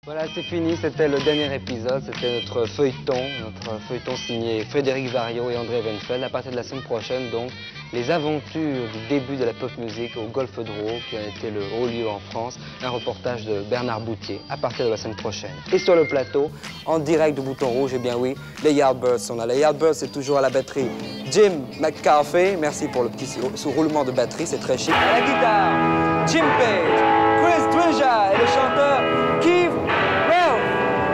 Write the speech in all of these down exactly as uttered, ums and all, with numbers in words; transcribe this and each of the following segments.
Voilà, c'est fini, c'était le dernier épisode, c'était notre feuilleton, notre feuilleton signé Frédéric Variot et André Wenfeld. À partir de la semaine prochaine, donc, les aventures du début de la pop music au Golfe d'Oro, qui a été le haut lieu en France, un reportage de Bernard Boutier, à partir de la semaine prochaine. Et sur le plateau, en direct du Bouton Rouge, eh bien oui, les Yardbirds sont là. Les Yardbirds, c'est toujours à la batterie Jim McCarthy, merci pour le petit sous-roulement de batterie, c'est très chic. À la guitare, Jim Page, Chris Drisha et le chanteur Keith Relf.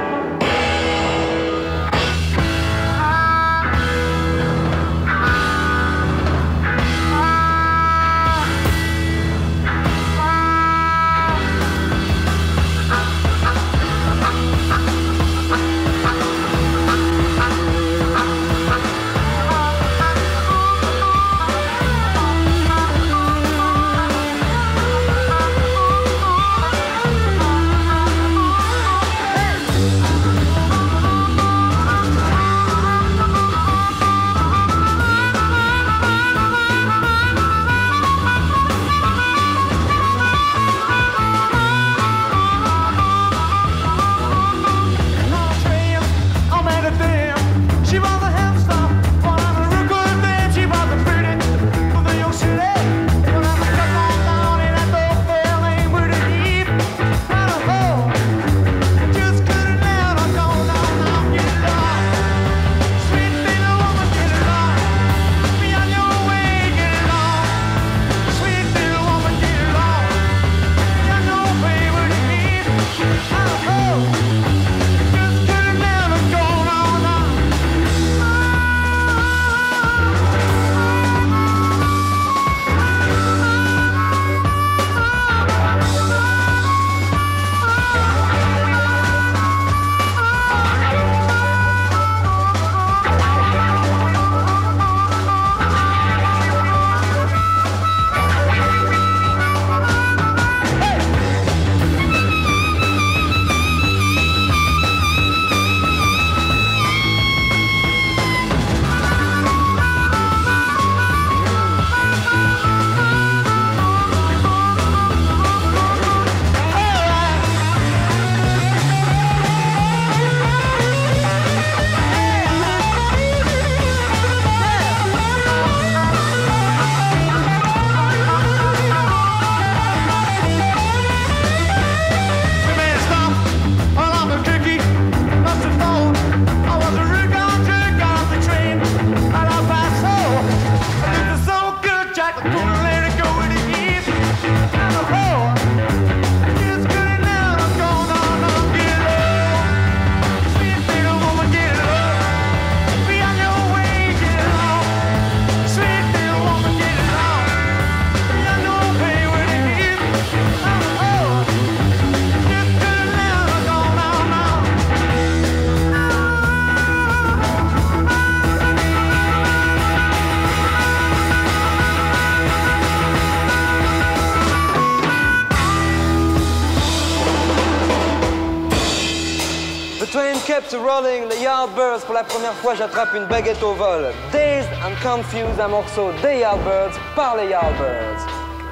Kept rolling, les Yardbirds. Pour la première fois, j'attrape une baguette au vol. Dazed and Confused, un morceau des Yardbirds par les Yardbirds.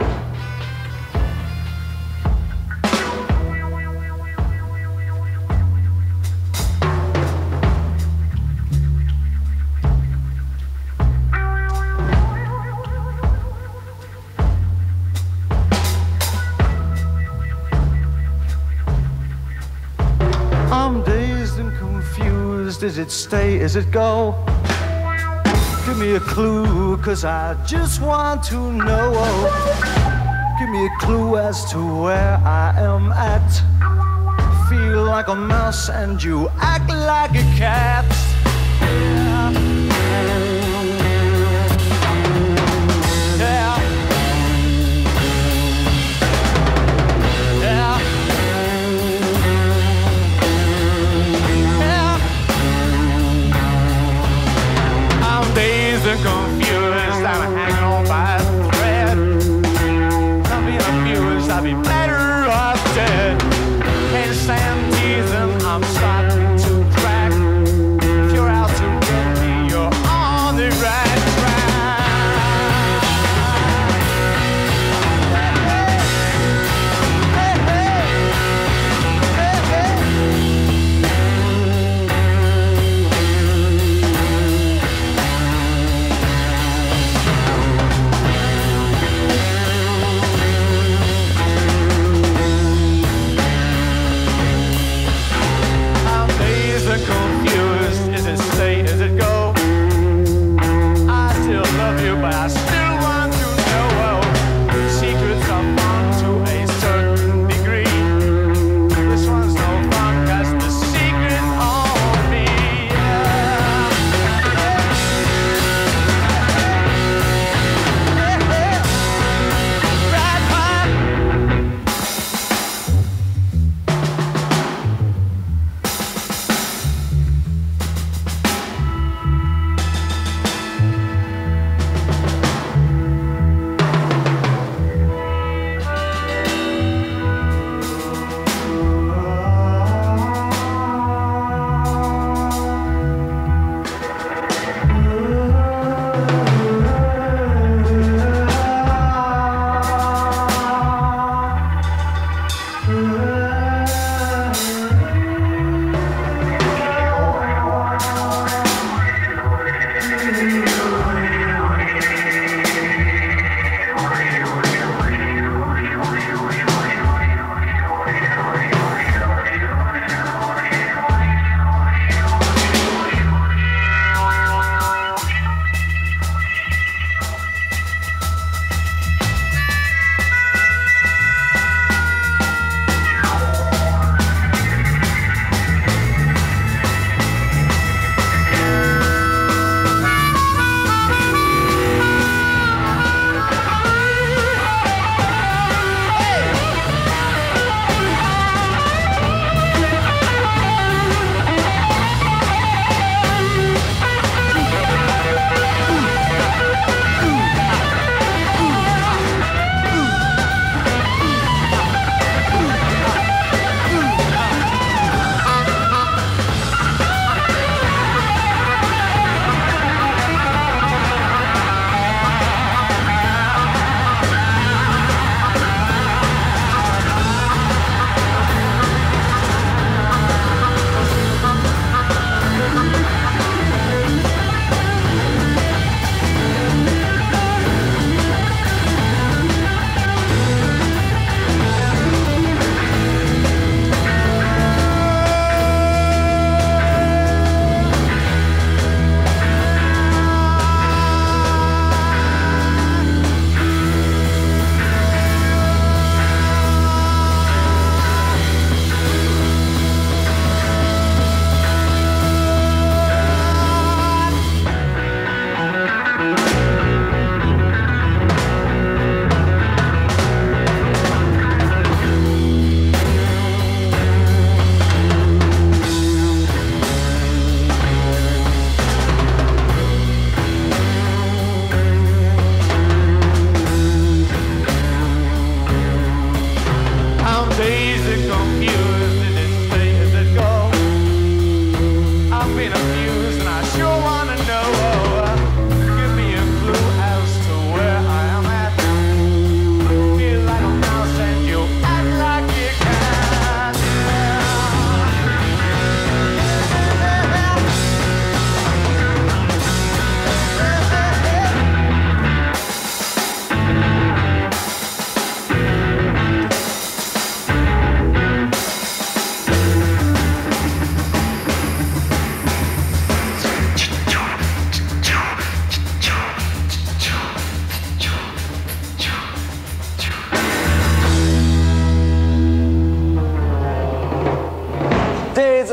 I'm dazed and confused. Is it stay? Is it go? Give me a clue, cause I just want to know. Give me a clue as to where I am at. Feel like a mouse and you act like a cat. Yeah. Yeah. Yeah. Dazed and confused, I'm hanging on by a thread. I'm being abused, I'd be better off dead. Can't stand teasing, I'm starting to crack. If you're out to get me,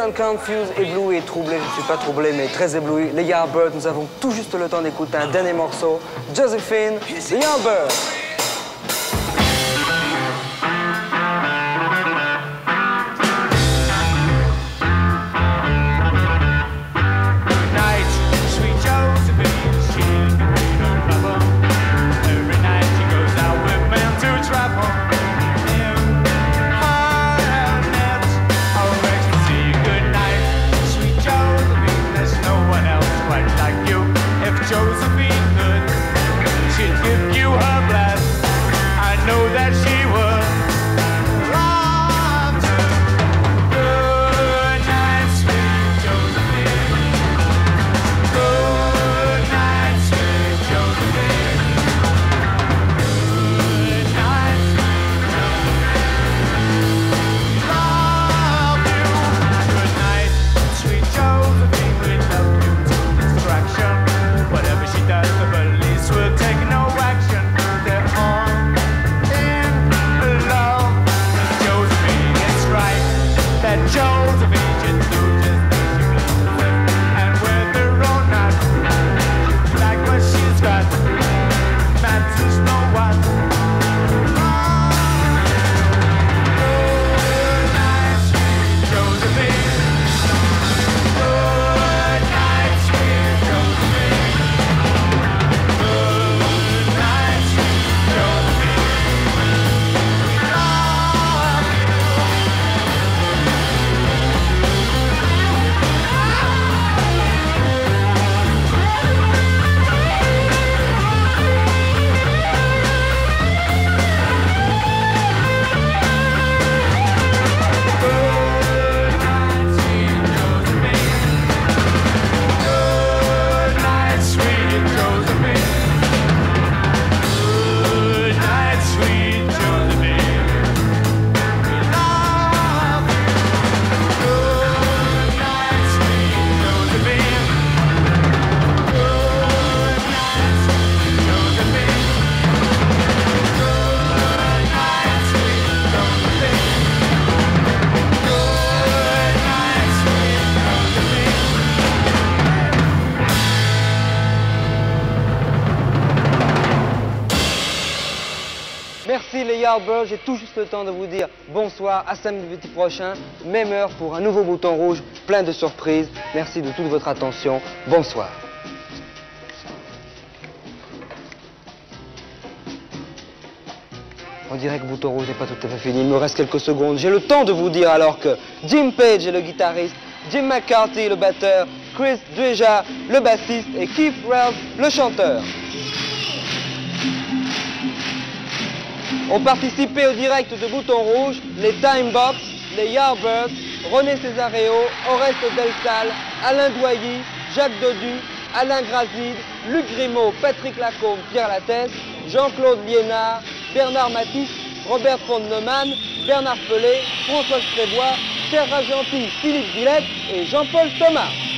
and Confused, ébloui et troublé, je ne suis pas troublé mais très ébloui. Les Yardbirds, nous avons tout juste le temps d'écouter un dernier morceau. Josephine, les Yardbirds. Merci les Yardbirds, j'ai tout juste le temps de vous dire bonsoir, à samedi prochain, même heure pour un nouveau bouton rouge, plein de surprises. Merci de toute votre attention, bonsoir. On dirait que Bouton Rouge n'est pas tout à fait fini, il me reste quelques secondes. J'ai le temps de vous dire alors que Jim Page est le guitariste, Jim McCarthy le batteur, Chris Dreja le bassiste et Keith Relf le chanteur. Ont participé au direct de Bouton Rouge les Timebox, les Yardbirds, René Césareo, Oreste Del Sal, Alain Doilly, Jacques Dodu, Alain Grazide, Luc Grimaud, Patrick Lacombe, Pierre Lattès, Jean-Claude Liénard, Bernard Matisse, Robert Fondeman, Bernard Pelé, François Strébois, Serge Gentil, Philippe Villette et Jean-Paul Thomas.